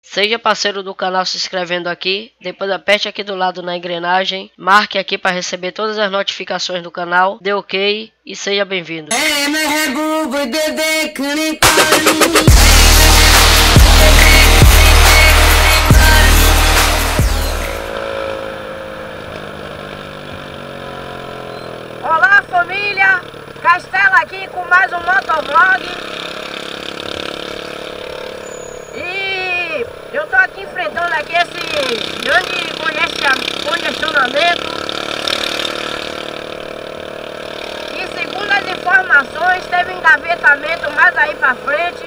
Seja parceiro do canal se inscrevendo aqui, depois aperte aqui do lado na engrenagem, marque aqui para receber todas as notificações do canal, dê ok e seja bem-vindo. Olá família, Castela aqui com mais um motovlog. E eu tô aqui enfrentando aqui esse grande congestionamento. E segundo as informações, teve engavetamento mais aí pra frente,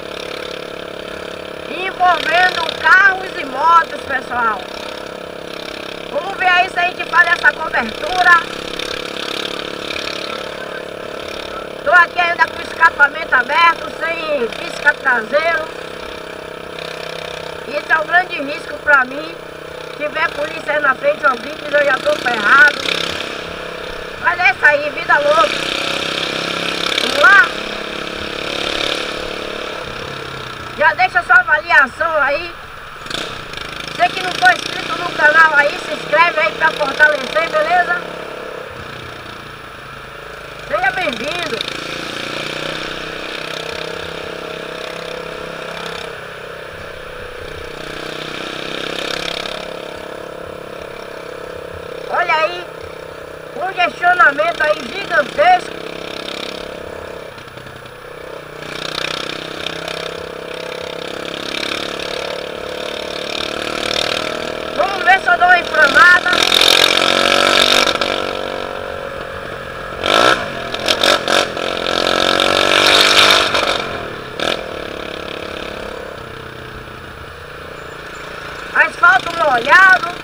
envolvendo carros e motos, pessoal. Vamos ver aí se a gente faz essa cobertura. Tô aqui ainda com o escapamento aberto, sem pisca traseiro. E esse é um grande risco pra mim. Se tiver polícia aí na frente, eu grito, eu já tô ferrado. Mas é isso aí, vida louca. Vamos lá? Já deixa sua avaliação aí. Você que não for inscrito no canal aí, se inscreve aí pra fortalecer, beleza? Seja bem-vindo. Olha aí, congestionamento aí gigantesco. Vamos ver se eu dou uma inflamada. Asfalto molhado.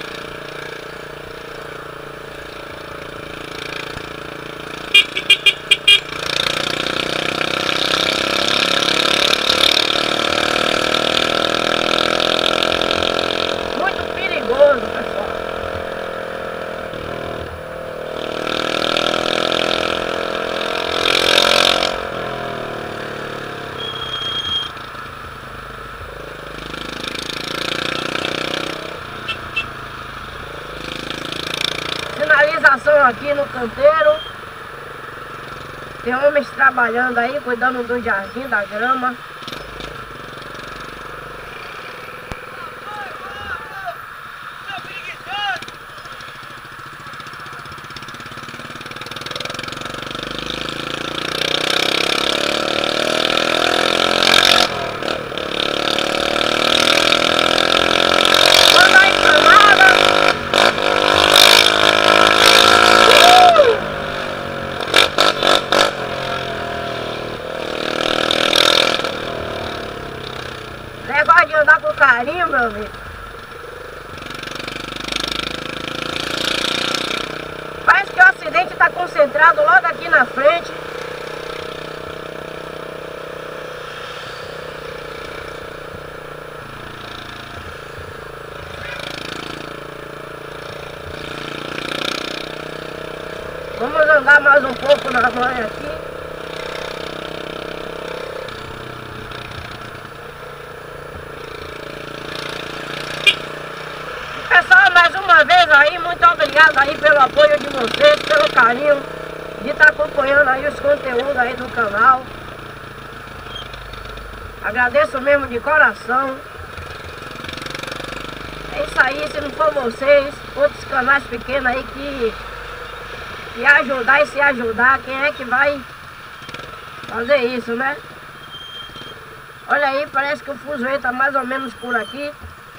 Muito perigoso, pessoal. Sinalização aqui no canteiro. Tem homens trabalhando aí, cuidando do jardim, da grama. Negócio de andar com carinho, meu amigo. Parece que o acidente está concentrado logo aqui na frente. Vamos andar mais um pouco na manhã aqui. Pessoal, mais uma vez aí, muito obrigado aí pelo apoio de vocês, pelo carinho de estar acompanhando aí os conteúdos aí do canal. Agradeço mesmo de coração. É isso aí, se não for vocês, outros canais pequenos aí que ajudar e se ajudar, quem é que vai fazer isso, né? Olha aí, parece que o fuzuê tá mais ou menos por aqui.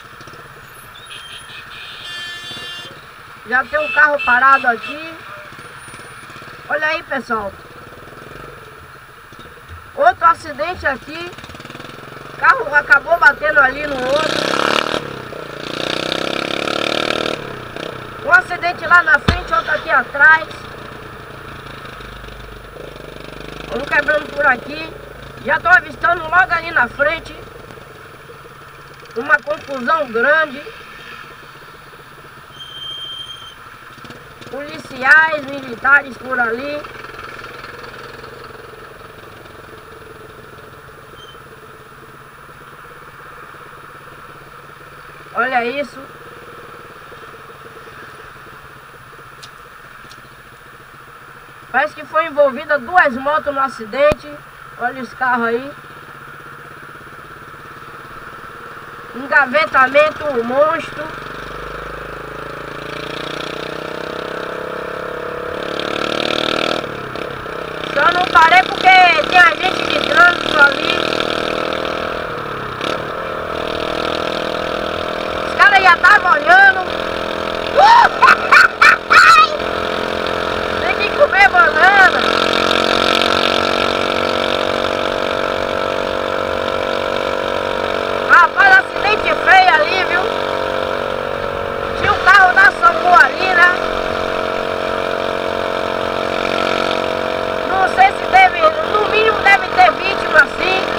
Já tem um carro parado aqui. Olha aí, pessoal. Outro acidente aqui. O carro acabou batendo ali no outro. Um acidente lá na frente, outro aqui atrás. Vamos quebrando por aqui. Já estou avistando logo ali na frente uma confusão grande. Policiais, militares por ali. Olha isso. Parece que foi envolvida 2 motos no acidente. Olha os carros aí. Engavetamento monstro. Só não parei porque tem agente de trânsito ali. Os caras já estavam olhando. Tem que comer banana. Rapaz, acidente feio ali, viu? Tinha um carro da SAMU ali, né? Não sei se teve, no mínimo deve ter vítima assim.